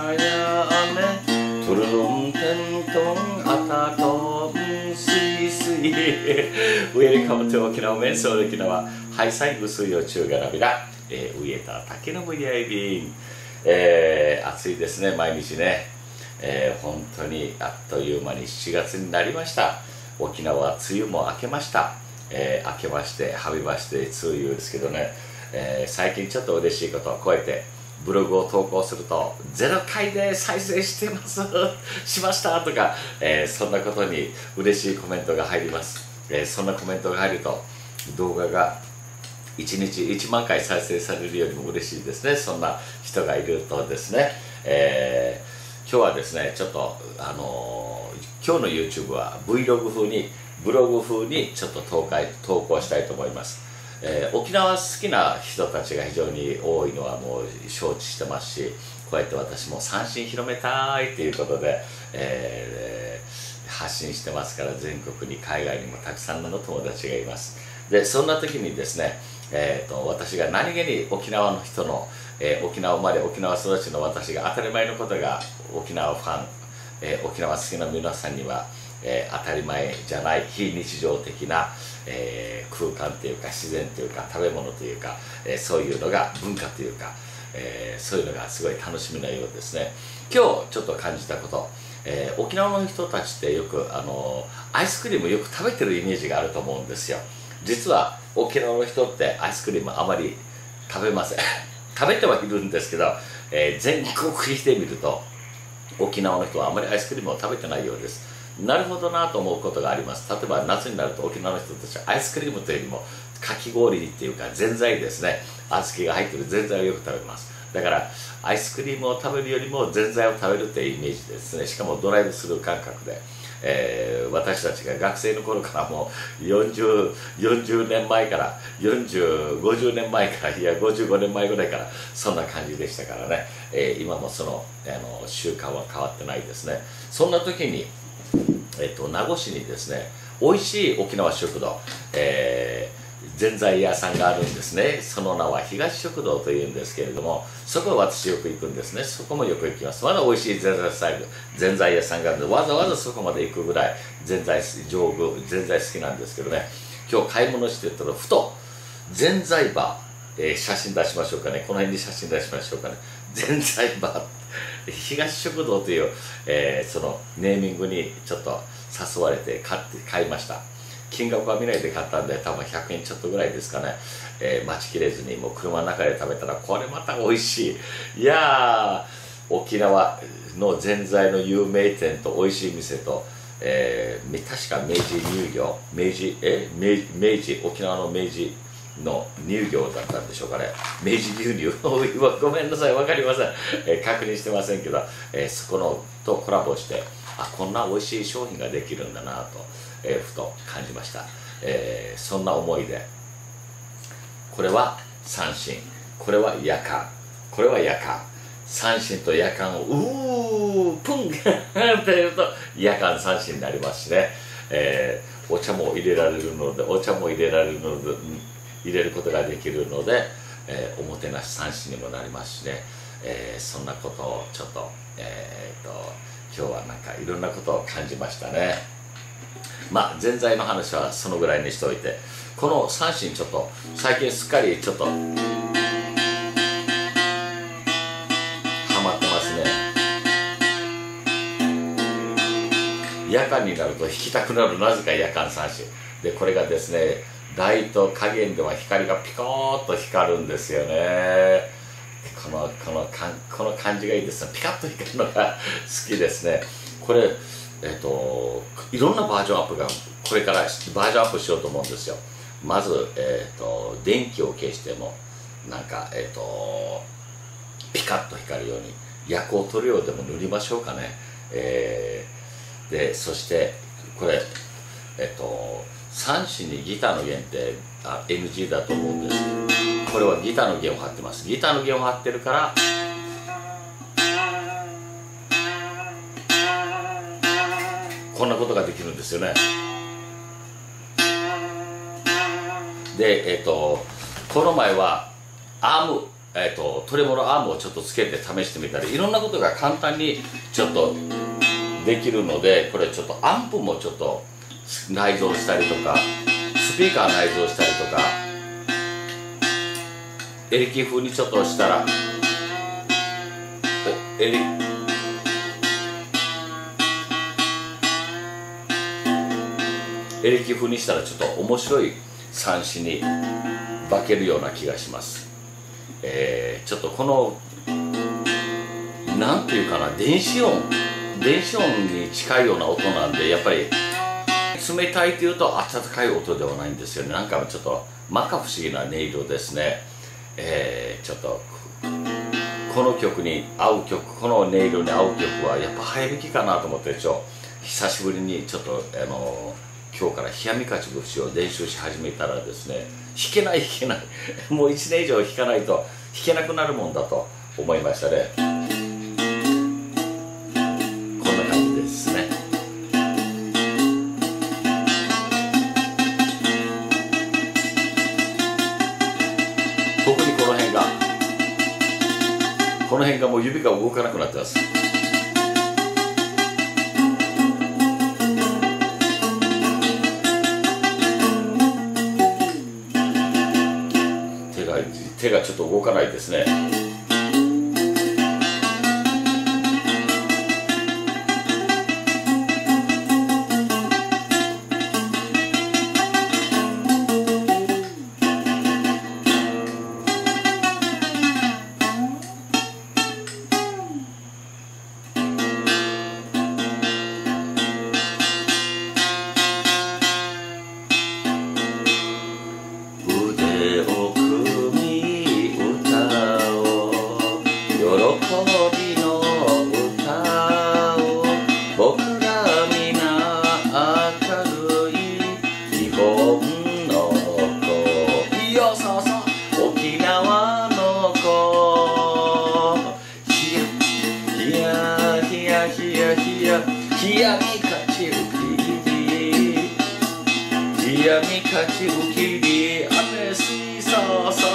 やねトゥルルンテントンアタトンスイスイウェルカムと沖縄メンソール沖縄ハイサイグスヨチューガラビラウエタ竹のぶりあいびん暑いですね毎日ね本当にあっという間に7月になりました。沖縄は梅雨も明けました。明けましてはびまして梅雨ですけどね、最近ちょっと嬉しいことをこうやってブログを投稿すると0回で再生してますしましたとか、そんなことに嬉しいコメントが入ります。そんなコメントが入ると動画が1日1万回再生されるよりも嬉しいですね。そんな人がいるとですね、今日はですねちょっと今日の YouTube は Vlog 風にブログ風にちょっと投稿したいと思います。沖縄好きな人たちが非常に多いのはもう承知してますし、こうやって私も三振広めたいということで、発信してますから、全国に海外にもたくさんの友達がいます。でそんな時にですね、私が何気に沖縄の人の、沖縄生まれ沖縄育ちの私が当たり前のことが沖縄ファン、沖縄好きな皆さんには、当たり前じゃない非日常的な、空間というか自然というか食べ物というか、そういうのが文化というか、そういうのがすごい楽しみなようですね。今日ちょっと感じたこと、沖縄の人たちってよくアイスクリームよく食べてるイメージがあると思うんですよ。実は沖縄の人ってアイスクリームあまり食べません食べてはいるんですけど、全国比で見ると沖縄の人はあまりアイスクリームを食べてないようです。なるほどなと思うことがあります。例えば夏になると沖縄の人たちはアイスクリームというよりもかき氷っていうかぜんざいですね、小豆が入ってるぜんざいをよく食べます。だからアイスクリームを食べるよりもぜんざいを食べるというイメージですね。しかもドライブスルー感覚で、私たちが学生の頃からもう40年前から50年前からいや55年前ぐらいからそんな感じでしたからね、今もその習慣は変わってないですね。そんな時に名護市にですね美味しい沖縄食堂、ぜんざい屋さんがあるんですね。その名は東食堂というんですけれども、そこは私よく行くんですね。そこもよく行きます。まだ美味しいぜんざい屋さんがあるのでわざわざそこまで行くぐらいぜんざい好きなんですけどね、今日買い物してたらふとぜんざいバー、写真出しましょうかね、この辺に写真出しましょうかね、ぜんざいバー東食堂という、そのネーミングにちょっと誘われて買いました。金額は見ないで買ったんで多分100円ちょっとぐらいですかね、待ちきれずにもう車の中で食べたらこれまた美味しい。いやー、沖縄のぜんざいの有名店と美味しい店と、確か明治乳業沖縄の明治の乳業だったんでしょうかね、明治牛乳ごめんなさい分かりません、確認してませんけど、そこのとコラボしてこんな美味しい商品ができるんだなと、ふと感じました。そんな思いでこれは三振、これは夜間、これは夜間、三振と夜間をプンって言うと夜間三振になりますしね、お茶も入れられるので入れることができるので、おもてなし三振にもなりますしね、そんなことをちょっと、今日はなんかいろんなことを感じましたね。まあぜんざいの話はそのぐらいにしておいて、この三振ちょっと最近すっかりちょっとハマってますね。夜間になると弾きたくなる、なぜか夜間三振で、これがですねライト加減では光がピコーッと光るんですよね。この感じがいいですね。ピカッと光るのが好きですね。これいろんなバージョンアップがこれからバージョンアップしようと思うんですよ。まず、電気を消してもなんかピカッと光るように夜光塗料でも塗りましょうかね。でそしてこれ三振にギターの弦って NG だと思うんです。これはギターの弦を張ってます。ギターの弦を張ってるからこんなことができるんですよね。でこの前はアームトレモロアームをちょっとつけて試してみたり、いろんなことが簡単にちょっとできるので、これちょっとアンプもちょっと内蔵したりとか、スピーカー内蔵したりとか、エレキ風にちょっとしたらエレキ風にしたらちょっと面白い三振に化けるような気がします。ちょっとこのなんていうかな、電子音に近いような音なんで、やっぱり冷たいというと温かい音ではないんですよね。なんかちょっと摩訶不思議な音色ですね。ちょっとこの曲に合う曲、この音色に合う曲はやっぱ早弾きかなと思って、久しぶりにちょっと今日から冷やみ勝ち節を練習し始めたらですね、弾けないもう1年以上弾かないと弾けなくなるもんだと思いましたね。こんな感じですね。特にこの辺がもう指が動かなくなってます。手がちょっと動かないですね。腕を組み歌おう、喜びの歌を、僕ら皆明るい日本の子よ、そうそう沖縄の子、ひやひやひやひやひやみかちうきり、ひやみかちうきり、雨水そうそう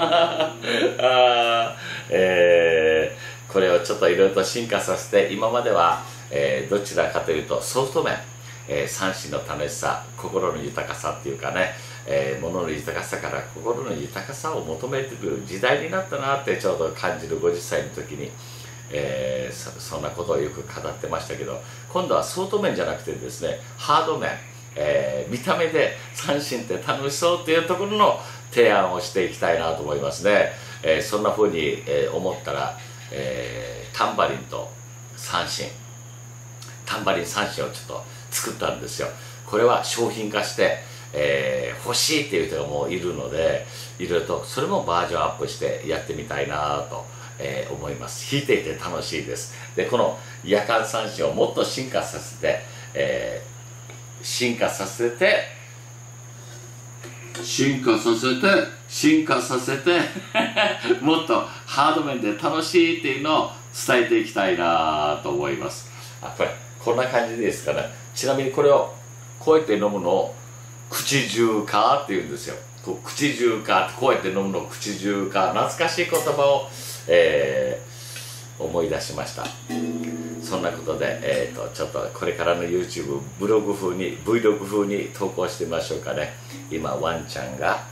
これをちょっといろいろと進化させて、今までは、どちらかというとソフト面、三振の楽しさ、心の豊かさっていうかね、物の豊かさから心の豊かさを求めてくる時代になったなってちょうど感じる50歳の時に、そんなことをよく語ってましたけど、今度はソフト面じゃなくてですね、ハード面、見た目で三振って楽しそうっていうところの提案をしていきたいなと思いますね。そんな風に、思ったら、タンバリンと三振、タンバリン三振をちょっと作ったんですよ。これは商品化して、欲しいっていう人がもういるので、いろいろとそれもバージョンアップしてやってみたいなと、思います。弾いていて楽しいです。でこの夜間三振をもっと進化させて、進化させてもっとハード面で楽しいっていうのを伝えていきたいなと思います。こんな感じでいいですかね。ちなみにこれをこうやって飲むのを口中華っていうんですよ。口中華ってこうやって飲むのを口中華、懐かしい言葉を、思い出しました。そんなことで、ちょっとこれからの YouTube ブログ風に Vlog 風に投稿してみましょうかね。今ワンちゃんが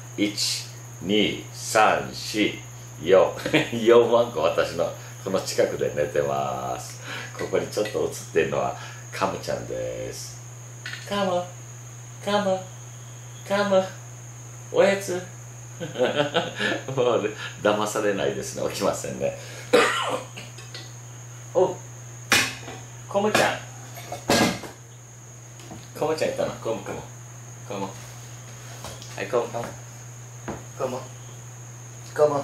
12344ワンコ私のこの近くで寝てます。ここにちょっと映ってるのはカムちゃんです。カムカムカムおやつもう、ね、騙されないですね。起きませんねお、コムちゃん、コムちゃんいたの。コムコムコム、はい、コムコムコムコム、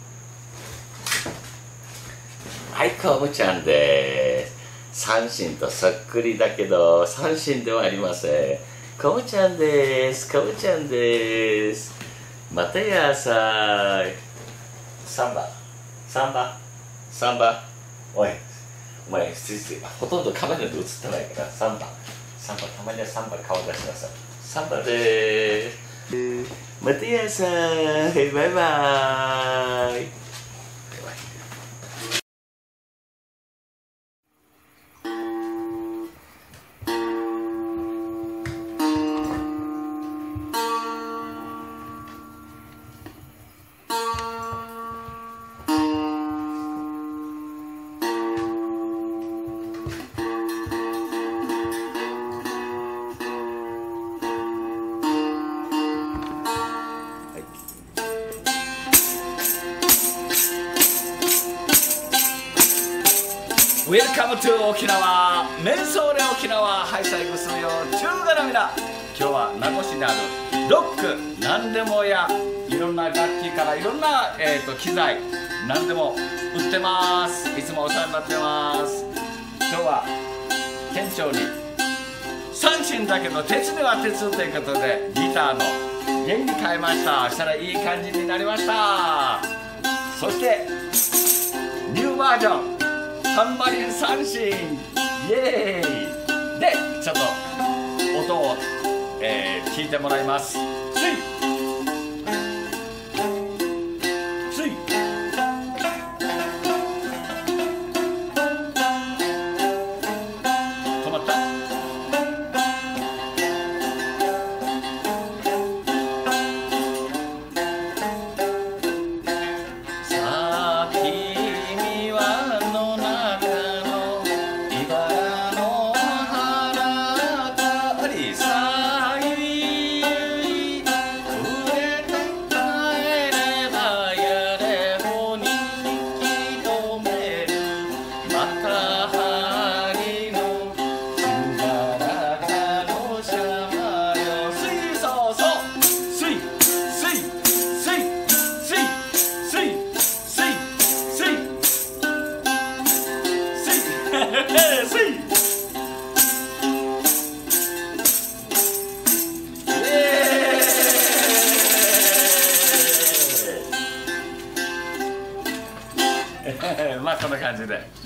はい、コムちゃんです。三振とそっくりだけど三振ではありません。コムちゃんです。コムちゃんです。またやさい。サンバサンバサンバ、おいお前ほとんどカメラで映ってないから、サンバたまにはサンバ顔出しなさい。サンバでーす。またやさい。バイバーイ。 カムトゥ沖縄メンソーレ沖縄ハイサイグスよ中華の皆、今日は名護市にあるロック何でも屋、いろんな楽器からいろんな、機材何でも売ってます。いつもお世話になってます。今日は店長に三振だけど鉄には鉄ということでギターの弦に変えました。したらいい感じになりました。そしてニューバージョンタンバリン三振イエーイでちょっと音を、聞いてもらいます。スイスイ止まった。さあ君はの中の茨の花たりさいくれて帰ればやれほに引き止めるまた針のしばらかのシャマよスイそうそうスイスイスイスイスイスイスイスイまあこんな感じで。